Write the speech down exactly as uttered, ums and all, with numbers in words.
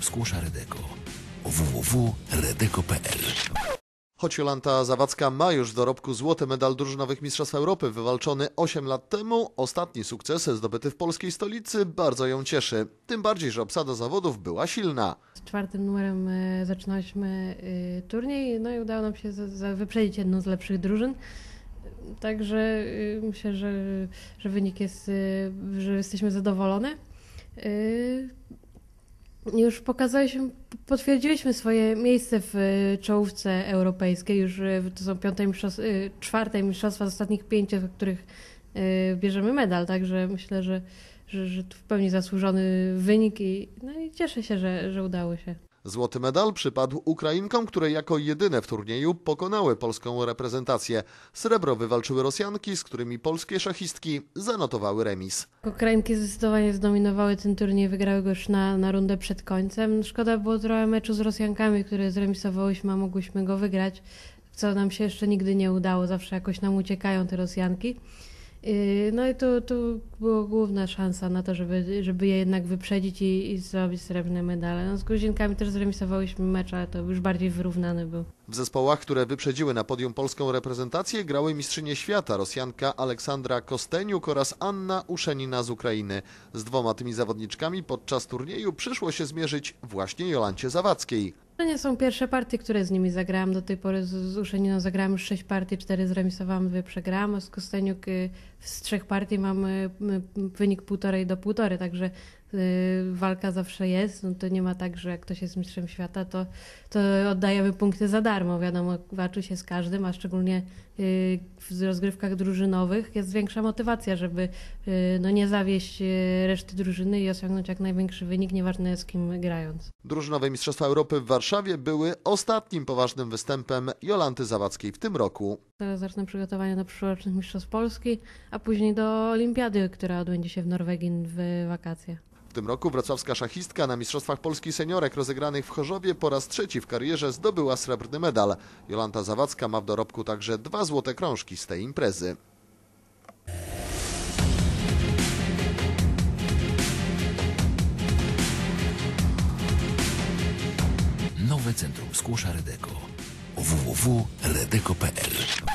Skłosza Redeko. w w w kropka redeko kropka p l. Choć Jolanta Zawadzka ma już w dorobku złoty medal drużynowych Mistrzostw Europy wywalczony osiem lat temu, ostatni sukces zdobyty w polskiej stolicy bardzo ją cieszy. Tym bardziej, że obsada zawodów była silna. Z czwartym numerem zaczynaliśmy turniej, no i udało nam się wyprzedzić jedną z lepszych drużyn. Także myślę, że, że wynik jest, że jesteśmy zadowolone. Już pokazaliśmy, potwierdziliśmy swoje miejsce w czołówce europejskiej. Już to są piąte mistrzostwa, czwarte mistrzostwa z ostatnich pięciu, w których bierzemy medal. Także myślę, że, że, że to w pełni zasłużony wynik i, no i cieszę się, że, że udało się. Złoty medal przypadł Ukrainkom, które jako jedyne w turnieju pokonały polską reprezentację. Srebro wywalczyły Rosjanki, z którymi polskie szachistki zanotowały remis. Ukrainki zdecydowanie zdominowały ten turniej, wygrały go już na, na rundę przed końcem. Szkoda było trochę meczu z Rosjankami, które zremisowałyśmy, a mogłyśmy go wygrać, co nam się jeszcze nigdy nie udało. Zawsze jakoś nam uciekają te Rosjanki. No i to, to była główna szansa na to, żeby, żeby je jednak wyprzedzić i, i zrobić srebrne medale. No, z Gruzinkami też zremisowałyśmy mecz, ale to już bardziej wyrównany był. W zespołach, które wyprzedziły na podium polską reprezentację, grały mistrzynie świata, Rosjanka Aleksandra Kosteniuk oraz Anna Uszenina z Ukrainy. Z dwoma tymi zawodniczkami podczas turnieju przyszło się zmierzyć właśnie Jolancie Zawadzkiej. To nie są pierwsze partie, które z nimi zagrałam. Do tej pory z, z Uszeniną zagrałam już sześć partii, cztery zremisowałam, dwie przegrałam. A z Kosteniuk y, z trzech partii mamy y, wynik półtorej do półtorej, także y, walka zawsze jest. No to nie ma tak, że jak ktoś jest mistrzem świata, to, to oddajemy punkty za darmo. Wiadomo, walczy się z każdym, a szczególnie y, w rozgrywkach drużynowych jest większa motywacja, żeby y, no nie zawieść y, reszty drużyny i osiągnąć jak największy wynik, nieważne z kim grając. Drużynowe Mistrzostwa Europy w Warszawie były ostatnim poważnym występem Jolanty Zawadzkiej w tym roku. Teraz zacznę przygotowania do przyszłorocznych Mistrzostw Polski, a później do Olimpiady, która odbędzie się w Norwegii w wakacje. W tym roku wrocławska szachistka na Mistrzostwach Polski seniorek rozegranych w Chorzowie po raz trzeci w karierze zdobyła srebrny medal. Jolanta Zawadzka ma w dorobku także dwa złote krążki z tej imprezy. Nowe Centrum Skłosza Redeko. w w w kropka redeko kropka p l.